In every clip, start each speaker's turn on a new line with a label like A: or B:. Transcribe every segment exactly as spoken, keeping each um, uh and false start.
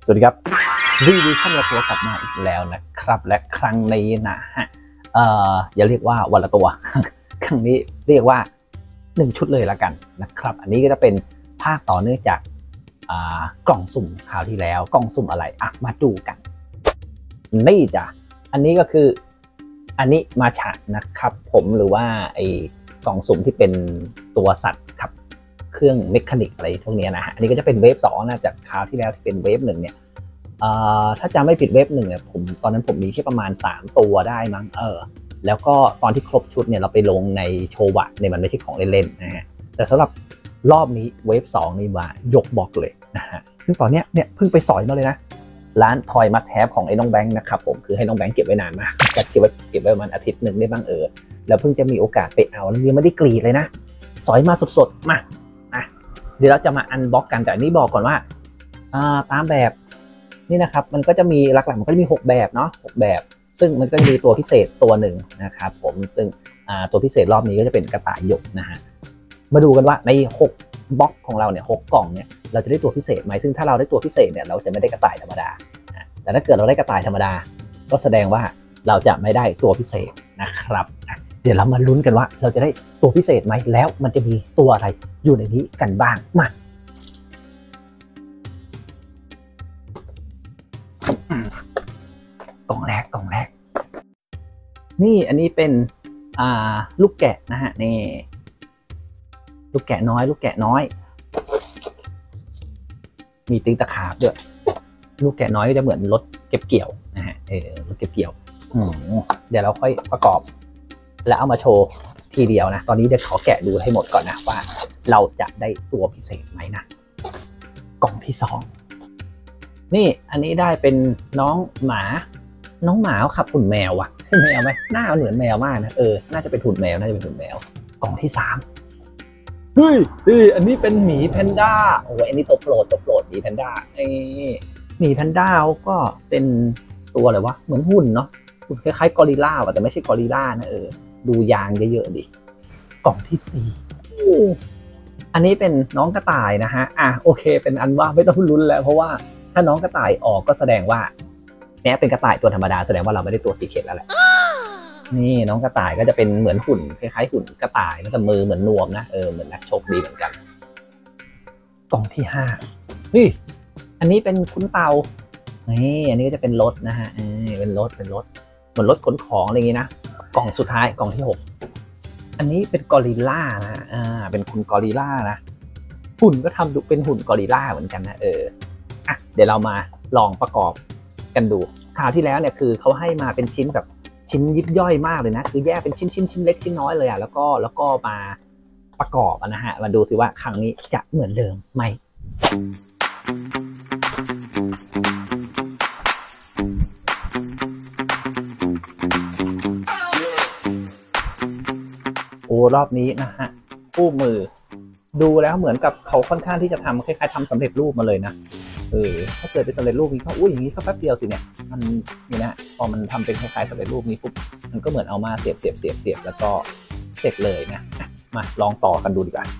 A: สวัสดีครับรีวิวช่องละตัวกลับมาอีกแล้วนะครับและครั้งนี้นะฮะเอ่ออย่าเรียกว่าวันละตัวครั้งนี้เรียกว่าหนึ่งชุดเลยละกันนะครับอันนี้ก็จะเป็นภาคต่อเนื่องจากกล่องสุ่มคราวที่แล้วกล่องสุ่มอะไรอ่ะมาดูกันนี่จ้ะอันนี้ก็คืออันนี้มาฉะนะครับผมหรือว่าไอ้กล่องสุ่มที่เป็นตัวสัตว์ขับเครื่องเมคานิกอะไรพวกนี้นะฮะอันนี้ก็จะเป็นเวฟสองนะจากคราวที่แล้วที่เป็นเวฟหนึ่งเนี่ยถ้าจำไม่ผิดเวฟหนึ่งเนี่ยผมตอนนั้นผมมีแค่ประมาณสามตัวได้มั้งเออแล้วก็ตอนที่ครบชุดเนี่ยเราไปลงในโชวะเนี่ยมันไม่ใช่ของเล่นๆนะฮะแต่สำหรับรอบนี้เวฟสองนี่มายกบล็อกเลยนะฮะซึ่งตอนเนี้ยเนี่ยเพิ่งไปสอยมาเลยนะร้านทอยมัสแทบของไอ้น้องแบงค์นะครับผมคือให้น้องแบงค์เก็บไว้นานมากจัดเก็บไว้เก็บไว้ประมาณอาทิตย์หนึ่งได้บ้างเออแล้วเพิ่งจะมีโอกาสไปเอาแล้วยังไม่ได้กรีดเลยนะสอยมาสดๆมาอ่ะเดี๋ยวเราจะมาอันบ็อกกันแต่อันนี้บอกก่อนว่าอ่าตามแบบนี่นะครับมันก็จะมีหลักๆมันก็จะมีหกแบบเนาะหกแบบซึ่งมันก็จะมีตัวพิเศษตัวหนึ่งนะครับผมซึ่งอ่าตัวพิเศษรอบนี้ก็จะเป็นกระต่ายหยกนะฮะมาดูกันว่าในหกบล็อกของเราเนี่ยหกกล่องเนี่ยเราจะได้ตัวพิเศษไหมซึ่งถ้าเราได้ตัวพิเศษเนี่ยเราจะไม่ได้กระต่ายธรรมดาแต่ถ้าเกิดเราได้กระต่ายธรรมดาก็แสดงว่าเราจะไม่ได้ตัวพิเศษนะครับเดี๋ยวเรามาลุ้นกันว่าเราจะได้ตัวพิเศษไหมแล้วมันจะมีตัวอะไรอยู่ในนี้กันบ้างมากล่องแรกกล่องแรกนี่อันนี้เป็นอ่าลูกแกะนะฮะนี่ลูกแกะน้อยลูกแกะน้อยมีตีตะขาบด้วยลูกแกะน้อยก็จะเหมือนรถเก็บเกี่ยวนะฮะเออรถเก็บเกี่ยวเดี๋ยวเราค่อยประกอบแล้วเอามาโชว์ทีเดียวนะตอนนี้เดี๋ยวขอแกะดูให้หมดก่อนนะว่าเราจะได้ตัวพิเศษไหมนะกล่องที่สองนี่อันนี้ได้เป็นน้องหมาน้องหมาขับหุ่นแมวว่ะใช่แมวไหมหน้าเหมือนแมวมากนะเออน่าจะเป็นหุ่นแมวน่าจะเป็นหุ่นแมวกล่องที่สามเฮ้ยเฮ้ยอันนี้เป็นหมีแพนด้าโอ้ยอันนี้ตัวโปรดตัวโปรดหมีแพนด้าไอ้หมีแพนด้าก็เป็นตัวอะไรวะเหมือนหุ่นเนาะหุ่นคล้ายๆกอริลลาว่ะแต่ไม่ใช่กอริลลานะเออดูยางเยอะๆดิกล่องที่สี่อันนี้เป็นน้องกระต่ายนะฮะอ่ะโอเคเป็นอันว่าไม่ต้องลุ้นแล้วเพราะว่าถ้าน้องกระต่ายออกก็แสดงว่าแม้เป็นกระต่ายตัวธรรมดาแสดงว่าเราไม่ได้ตัวสีเข็ดแล้วแหละนี่น้องกระต่ายก็จะเป็นเหมือนหุ่นคล้ายๆหุ่นกระต่ายแต่มือเหมือนนวมนะเออเหมือนนักชกดีเหมือนกันกล่องที่ห้านี่อันนี้เป็นคุณเต่านี่อันนี้ก็จะเป็นรถนะฮะเออเป็นรถเป็นรถเหมือนรถขนของอะไรอย่างงี้นะกล่องสุดท้ายกล่องที่หกอันนี้เป็นกอริลลานะอ่าเป็นคุณกอริลลานะหุ่นก็ทำดูเป็นหุ่นกอริลลาเหมือนกันนะเอออ่ะเดี๋ยวเรามาลองประกอบกันดูคราวที่แล้วเนี่ยคือเขาให้มาเป็นชิ้นแบบชิ้นยิบย่อยมากเลยนะคือแยกเป็นชิ้นชิ้นชิ้นเล็กชิ้นน้อยเลยอ่ะแล้วก็แล้วก็มาประกอบนะฮะมาดูสิว่าครั้งนี้จะเหมือนเดิมไหมโอ้รอบนี้นะฮะคู่มือดูแล้วเหมือนกับเขาค่อนข้างที่จะทำคล้ายๆทำสำเร็จรูปมาเลยนะเออถ้าเกิดเป็นสำเร็จรูปนี้ก็อุ้ยอย่างนี้ก็แป๊บเดียวสิเนี่ยมันนี่นะพอมันทำเป็นคล้ายๆสำเร็จรูปนี้ปุ๊บมันก็เหมือนเอามาเสียบเสียบเสียบเสียบแล้วก็เสร็จเลยนะมาลองต่อกันดูดีกว่า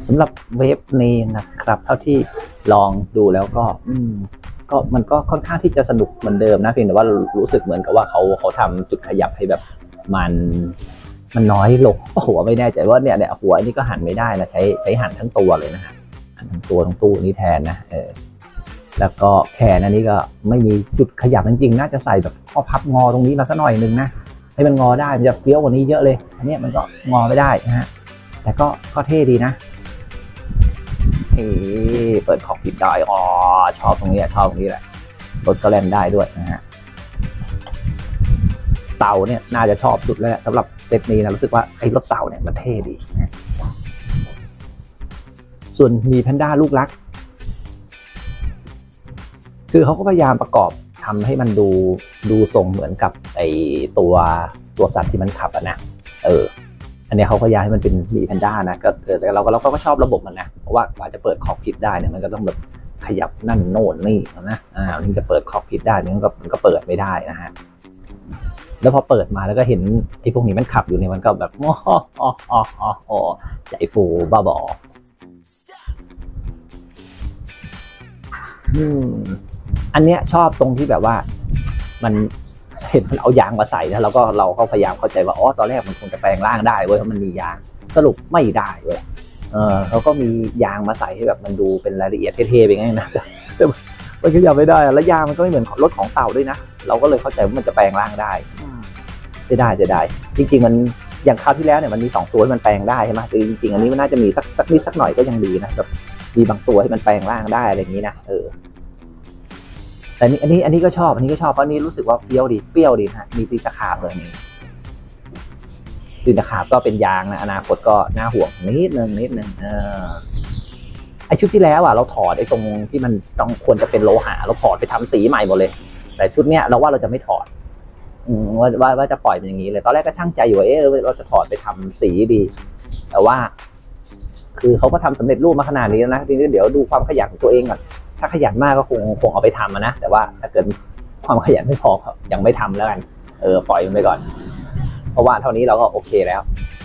A: สำหรับเวฟนี้นะครับเท่าที่ลองดูแล้วก็อืมก็มันก็ค่อนข้างที่จะสนุกเหมือนเดิมนะเพียงแต่ว่ารู้สึกเหมือนกับว่าเขาเขาทำจุดขยับให้แบบมันมันน้อยลงหัวไม่แน่ใจว่าเนี่ยเนี่ยหัวนี่ก็หันไม่ได้นะใช้ใช้หันทั้งตัวเลยนะฮะหันทั้งตัวทั้งตู้นี้แทนนะเออแล้วก็แขนอันนี้ก็ไม่มีจุดขยับจริงๆน่าจะใส่แบบข้อพับงอตรงนี้มาสักหน่อยนึงนะให้มันงอได้มันจะเฟี้ยวกว่านี้เยอะเลยอันนี้มันก็งอไม่ได้นะฮะแต่ก็ก็เท่ดีนะเฮ้เปิดขอบปิดได้อ๋อชอบตรงนี้ชอบตรงนี้แหละรถก็แล่นได้ด้วยนะฮะเต่าเนี่ยน่าจะชอบสุดแล้วสำหรับเซตนี้นะรู้สึกว่าไอ้รถเต่าเนี่ยมันเท่ดีนะส่วนมีแพนด้าลูกรักคือเขาก็พยายามประกอบทำให้มันดูดูทรงเหมือนกับไอ้ตัวตัวสัตว์ที่มันขับอะนะเอออันนี้เขาพยายามให้มันเป็นมีแพนด้านะก็เออแต่เราก็เราก็ชอบระบบมันนะเพราะว่ากว่าจะเปิดคอกพิทได้เนี่ยมันก็ต้องแบบขยับนั่นโน่นนี่นะอ่าถึงจะเปิดคอกพิทได้มันก็มันก็เปิดไม่ได้นะฮะแล้วพอเปิดมาแล้วก็เห็นไอ้พวกนี้มันขับอยู่เนี่ยมันก็แบบอ๋ออ๋ออ๋ออ๋อใจฟูบ้าบออืมอันเนี้ยชอบตรงที่แบบว่ามันเห็นมันเอายางมาใส่นะเราก็เราก็พยายามเข้าใจว่าอ๋อตอนแรกมันคงจะแปลงร่างได้เว้ยเพราะมันมียางสรุปไม่ได้เว้ยเออเขาก็มียางมาใส่ให้แบบมันดูเป็นรายละเอียดเท่ๆไปงั้นนะแต่มันขยับไม่ได้แล้วยางมันก็ไม่เหมือนรถของเต่าด้วยนะเราก็เลยเข้าใจว่ามันจะแปลงร่างได้เสียดายเสียดายจริงๆมันอย่างคราวที่แล้วเนี่ยมันมีสองตัวที่มันแปลงได้ใช่ไหมแต่จริงๆอันนี้มันน่าจะมีสักสักนิดสักหน่อยก็ยังดีนะแบบมีบางตัวที่มันแปลงร่างได้อะไรอย่างนี้นะเออแต่นี่อันนี้อันนี้ก็ชอบอันนี้ก็ชอบเพราะนี้รู้สึกว่าเปรี้ยวดีเปรี้ยวดีฮะมีตีตะขาบเลยนี่ตีตะขาบก็เป็นยางนะอนาคตก็น่าห่วงนิดนึงนิดนึงเออไอชุดที่แล้วอ่ะเราถอดไอตรงที่มันต้องควรจะเป็นโลหะเราถอดไปทำสีใหม่หมดเลยแต่ชุดเนี้ยเราว่าเราจะไม่ถอดว่าว่าว่าจะปล่อยเป็นอย่างนี้เลยตอนแรกก็ช่างใจอยู่ว่าเออเราจะถอดไปทำสีดีแต่ว่าคือเขาก็ทำสำเร็จรูปมาขนาดนี้แล้วนะทีนี้เดี๋ยวดูความขยันของตัวเองก่อนถ้าขยันมากก็คงคงเอาไปทำนะแต่ว่าถ้าเกิดความขยันไม่พอยังไม่ทำแล้วกันเออปล่อยมันไปก่อนเพราะว่าเท่านี้เราก็โอเคแล้ว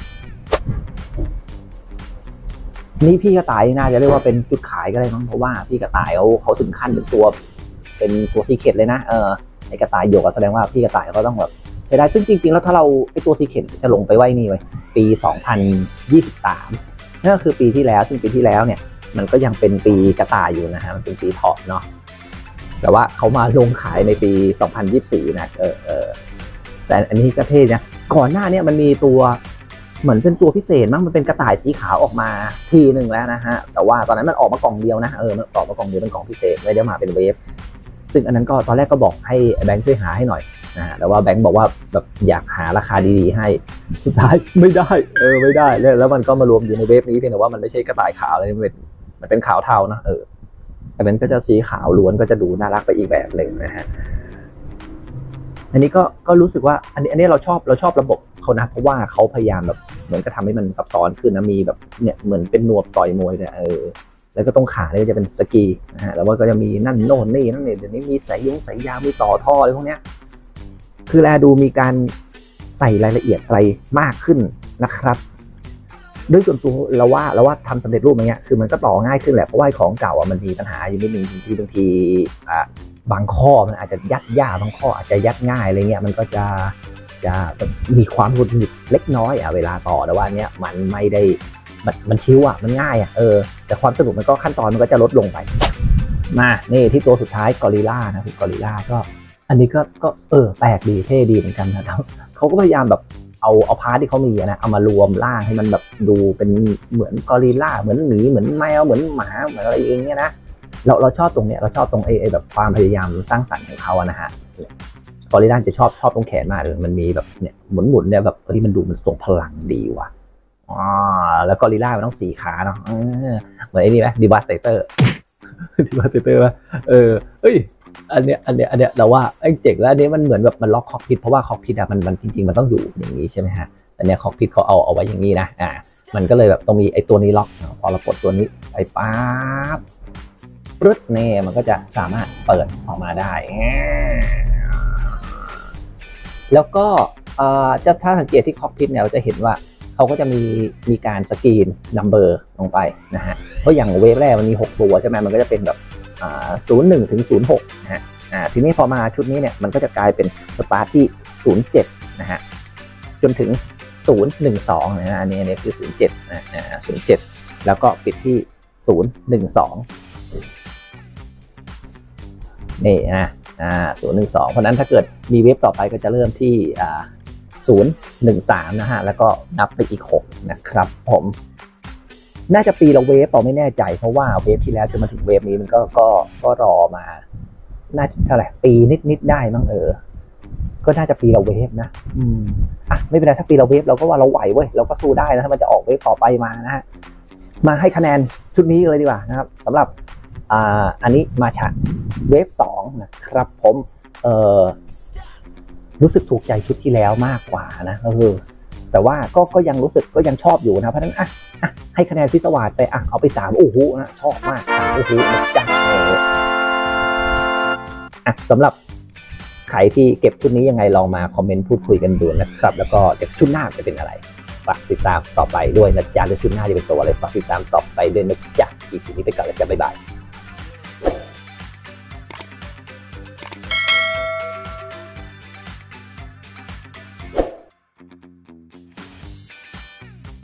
A: นี่พี่กระต่ายน่าจะเรียกว่าเป็นจุดขายก็ได้มั้งเพราะว่าพี่กระต่ายเขาเขาถึงขั้นเป็นตัวเป็นตัวซีเคร็ตเลยนะเออไอกระต่ายโยกแสดงว่าพี่กระต่ายเขาต้องแบบใช้ได้ซึ่งจริงๆแล้วถ้าเราไอตัวซีเคร็ตจะลงไปไว้นี่ไว้ปีสองพันยี่สิบสามนั่นก็คือปีที่แล้วซึ่งปีที่แล้วเนี่ยมันก็ยังเป็นปีกระต่ายอยู่นะฮะมันเป็นปีเถาะเนาะแต่ว่าเขามาลงขายในปีสองพันยี่สิบสี่นะเออเออแต่อันนี้ก็เท่นะก่อนหน้านี้มันมีตัวเหมือนเป็นตัวพิเศษมั้งมันเป็นกระต่ายสีขาวออกมาทีหนึ่งแล้วนะฮะแต่ว่าตอนนั้นมันออกมากล่องเดียวนะเออมันออกมากล่องเดียวเป็นกล่องพิเศษไม่ได้มาเป็นเวฟซึ่งอันนั้นก็ตอนแรกก็บอกให้แบงค์ช่วยหาให้หน่อยนะแต่ว่าแบงค์บอกว่าแบบอยากหาราคาดีๆให้สุดท้ายไม่ได้เออไม่ได้แล้วมันก็มารวมอยู่ในเวฟนี้เพียงแต่ว่ามันไม่ใช่กระต่ายขาวเลยมันเป็นมันเป็นขาวเทานะเออแต่มันก็จะสีขาวล้วนก็จะดูน่ารักไปอีกแบบหนึ่งนะฮะอันนี้ก็ก็รู้สึกว่าอันนี้อันนี้เราชอบเราชอบระบบเขานะเพราะว่าเขาพยายามแบบเหมือนกับทำให้มันซับซ้อนขึ้นนะมีแบบเนี่ยเหมือนเป็นนวมต่อยมวยเนี่ยเออแล้วก็ตรงขาเนี่ยจะเป็นสกีนะฮะแล้วก็จะมีนั่นโน่นนี่นั่นนี่เดี๋ยวนี้มีสายยงสายยาวมีต่อท่ออะไรพวกเนี้ยคือแลดูมีการใส่รายละเอียดอะไรมากขึ้นนะครับด้วยส่วนตัวเราว่าเราว่าทำสำเร็จรูปอย่างเงี้ยคือมันก็ต่อง่ายขึ้นแหละเพราะว่าของเก่าอ่ะมันมีปัญหาอยู่นิดนึงที่บางทีอ่าบางข้อมันอาจจะยัดยากบางข้ออาจจะยัดง่ายอะไรเงี้ยมันก็จะจะมีความหงุดหงิดเล็กน้อยอ่ะเวลาต่อแต่ว่าเนี้ยมันไม่ได้มันมันชิวอ่ะมันง่ายอ่ะเออแต่ความสนุกมันก็ขั้นตอนมันก็จะลดลงไปมานี่ที่ตัวสุดท้ายกอริลล่านะคือกอริลล่าก็อันนี้ก็ก็เออแปลกดีเท่ดีเหมือนกันนะครับเขาก็พยายามแบบเอาเอาพาร์ทที่เขามีนะเอามารวมร่างให้มันแบบดูเป็นเหมือนกอริลล่าเหมือนหมีเหมือนแมวเหมือนหมาเหมือนอะไรอย่างเงี้ยนะเราเราชอบตรงเนี้ยเราชอบตรงไอ้ไอ้แบบความพยายามสร้างสรรค์ของเขาอะนะฮะกอริลล่าจะชอบชอบตรงแขนมากเลยมันมีแบบเนี่ยหมุนหมุนเนี่ยแบบที่มันดูมันส่งพลังดีว่ะอ๋อแล้วกอริลล่ามันต้องสี่ขาเนาะเหมือนไอ้นี่ไหมดีบัสเตเตอร์ดีบัสเตเตอร์ป่ะเออเอ้ยอันเนี้ยอันเนี้ยอันเนี้ยเราว่าไอ้เจ๋งแล้วอันนี้มันเหมือนแบบมันล็อกคอกพิทเพราะว่าคอกพิทอะมันมันจริงๆมันต้องอยู่อย่างนี้ใช่ไหมฮะอันเนี้ยคอกพิทเขาเอาเอาไว้อย่างนี้นะอ่ามันก็เลยแบบต้องมีไอ้ตัวนี้ล็อกพอเราปลดตัวนี้ไปปั๊บปึ๊ดเนี่ยมันก็จะสามารถเปิดออกมาได้แล้วก็เอ่อจะถ้าสังเกตที่คอกพิทเนี่ยเราจะเห็นว่าเขาก็จะมีมีการสกรีนนัมเบอร์ลงไปนะฮะเพราะอย่างเวฟแรกมันมีหกตัวใช่ไหมมันก็จะเป็นแบบอ่าศูนย์หนึ่งถึงศูนย์หกนะฮะอ่าทีนี้พอมาชุดนี้เนี่ยมันก็จะกลายเป็นสตาร์ทที่ศูนย์เจ็ดนะฮะจนถึงศูนย์หนึ่งสองนะฮะอันนี้อันนี้คือศูนย์เจ็ดนะอ่าศูนย์เจ็ดแล้วก็ปิดที่ศูนย์หนึ่งสองนี่นะอ่าศูนย์หนึ่งสองเพราะนั้นถ้าเกิดมีเวฟต่อไปก็จะเริ่มที่อ่าศูนย์หนึ่งสามนะฮะแล้วก็นับไปอีกหกนะครับผมน่าจะปีละเวฟเปล่าไม่แน่ใจเพราะว่าเวฟที่แล้วจนมาถึงเวฟนี้มันก็ก็ก็รอมาน่าจะเท่าไหร่ปีนิดๆได้มั้งเออก็น่าจะปีละเวฟนะอืมอ่ะไม่เป็นไรถ้าปีละเวฟเราก็ว่าเราไหวเว้ยเราก็สู้ได้นะถ้ามันจะออกเวฟต่อไปมานะฮะมาให้คะแนนชุดนี้เลยดีกว่านะครับสำหรับอ่าอันนี้มาฉะเวฟสองนะครับผมเออรู้สึกถูกใจชุดที่แล้วมากกว่านะเออแต่ว่าก็ก็ยังรู้สึกก็ยังชอบอยู่นะเพราะฉะนั้นอ่ะอ่ะให้คะแนนพิศวาสไปอ่ะเอาไปสามโอ้โหนะชอบมากสามโอ้โหนะจ๊ะเอออ่ะสำหรับใครที่เก็บชุดนี้ยังไงลองมาคอมเมนต์พูดคุยกันดูนะครับแล้วก็เดี๋ยวชุดหน้าจะเป็นอะไรฝากติดตามต่อไปด้วยนะจ๊ะหรือชุดหน้าจะเป็นตัวอะไรฝากติดตามต่อไปด้วยนะจ๊ะอีพีนี้ไปก่อนแล้วจ้ะบ๊ายบาย